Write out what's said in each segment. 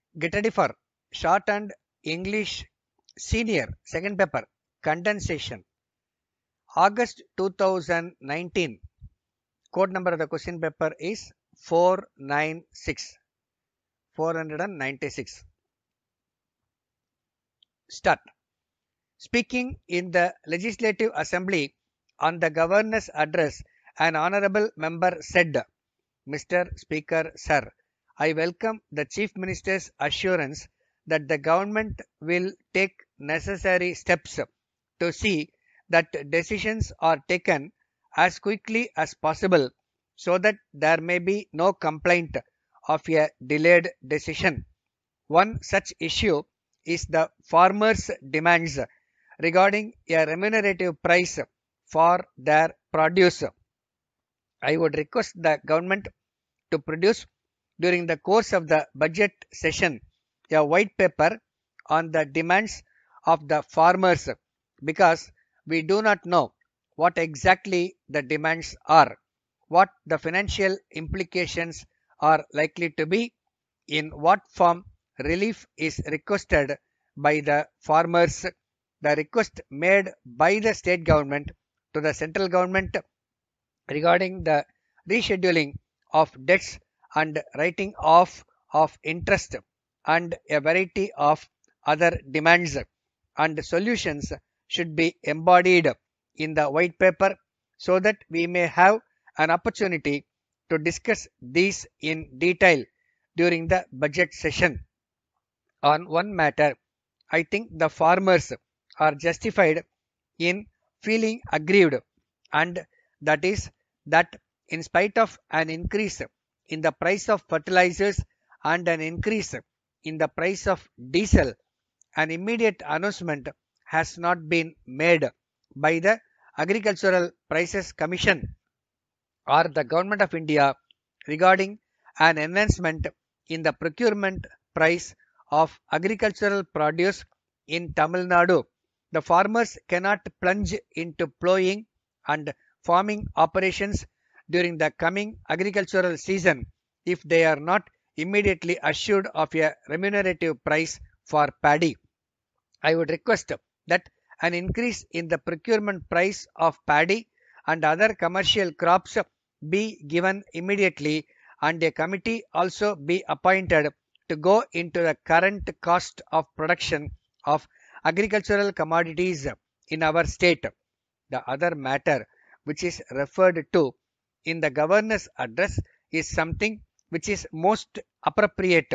Get ready for shorthand English senior second paper condensation. August 2019. Code number of the question paper is 496. 496. Start. Speaking in the Legislative Assembly on the Governor's address, an honorable member said, Mr. Speaker, sir, I welcome the Chief Minister's assurance that the government will take necessary steps to see that decisions are taken as quickly as possible so that there may be no complaint of a delayed decision. One such issue is the farmers' demands regarding a remunerative price for their produce. I would request the government to produce during the course of the budget session a white paper on the demands of the farmers because we do not know what exactly the demands are, what the financial implications are likely to be, in what form relief is requested by the farmers, the request made by the state government to the central government regarding the rescheduling of debts and writing off of interest and a variety of other demands and solutions should be embodied in the white paper so that we may have an opportunity to discuss these in detail during the budget session. On one matter, I think the farmers are justified in feeling aggrieved, and that is that in spite of an increase in the price of fertilizers and an increase in the price of diesel, an immediate announcement has not been made by the Agricultural Prices Commission or the Government of India regarding an enhancement in the procurement price of agricultural produce in Tamil Nadu. The farmers cannot plunge into plowing and farming operations during the coming agricultural season if they are not immediately assured of a remunerative price for paddy. I would request that an increase in the procurement price of paddy and other commercial crops be given immediately and a committee also be appointed to go into the current cost of production of agricultural commodities in our state. The other matter which is referred to in the governor's address is something which is most appropriate.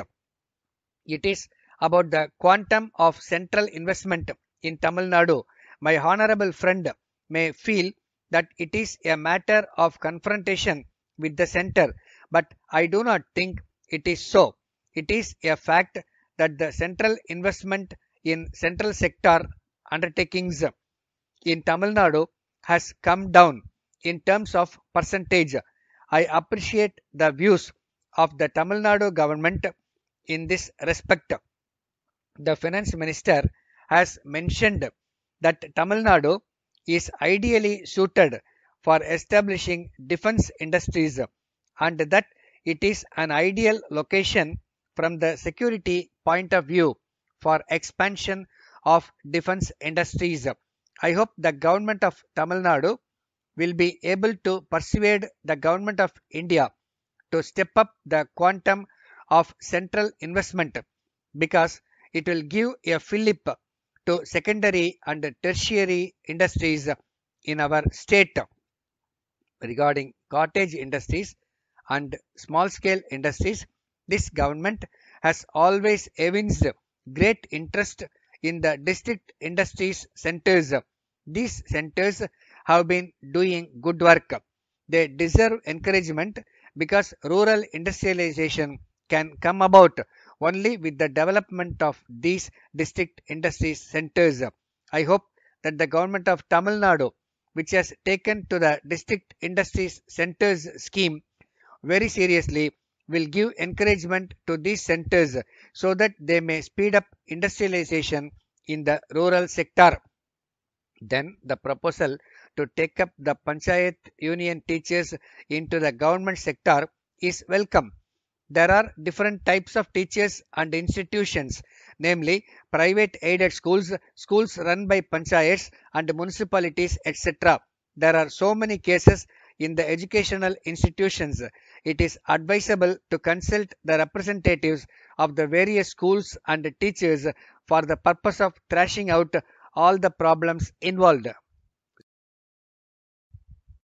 It is about the quantum of central investment in Tamil Nadu. My honorable friend may feel that it is a matter of confrontation with the center, but I do not think it is so. It is a fact that the central investment in central sector undertakings in Tamil Nadu has come down in terms of percentage. I appreciate the views of the Tamil Nadu government in this respect. The finance minister has mentioned that Tamil Nadu is ideally suited for establishing defense industries and that it is an ideal location from the security point of view for expansion of defense industries. I hope the government of Tamil Nadu will be able to persuade the government of India to step up the quantum of central investment because it will give a fillip to secondary and tertiary industries in our state. Regarding cottage industries and small scale industries, this government has always evinced great interest in the district industries centers. These centers have been doing good work. They deserve encouragement because rural industrialization can come about only with the development of these district industries centers. I hope that the government of Tamil Nadu, which has taken to the district industries centers scheme very seriously, will give encouragement to these centers so that they may speed up industrialization in the rural sector. Then the proposal to take up the Panchayat Union teachers into the government sector is welcome. There are different types of teachers and institutions, namely private aided schools, schools run by panchayats and municipalities, etc. There are so many cases in the educational institutions. It is advisable to consult the representatives of the various schools and teachers for the purpose of thrashing out all the problems involved.